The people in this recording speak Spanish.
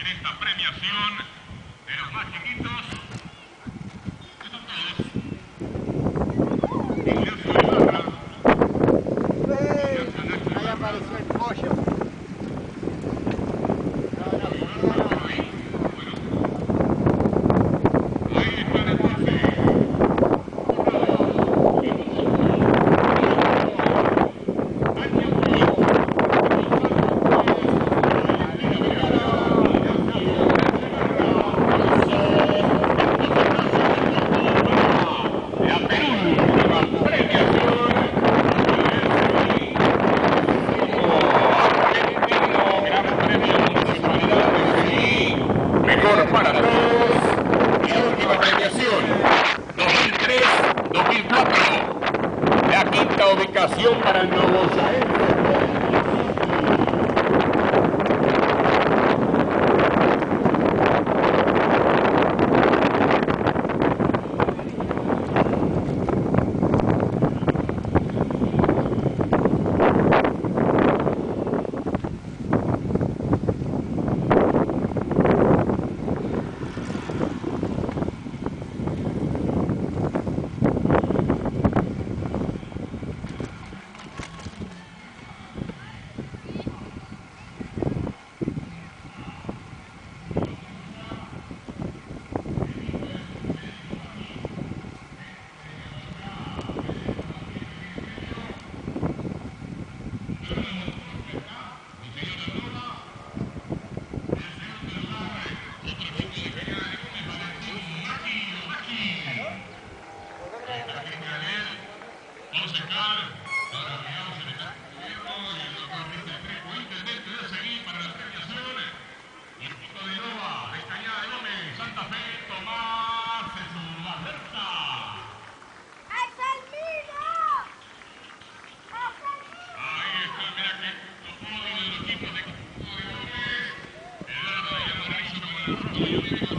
en esta premiación de los más chiquitos. Estos todos. Ignacio Ibarra. Ahí apareció el pollo. Para todos, la última premiación, 2003-2004, la quinta ubicación para el Novoyaense. Vamos a sacar para miramos en el gobierno y el doctor Cristian Crespo, intendente de seguir para la premiación. Y el pico de Nova, de Cañada de Gómez, Santa Fe, Tomás, Jesús, Alerta. ¡Es el mío! ¡Es el mío! Ahí está, mira que los podios de los equipos de Gómez. Eduardo y Amarizo con el rojo y el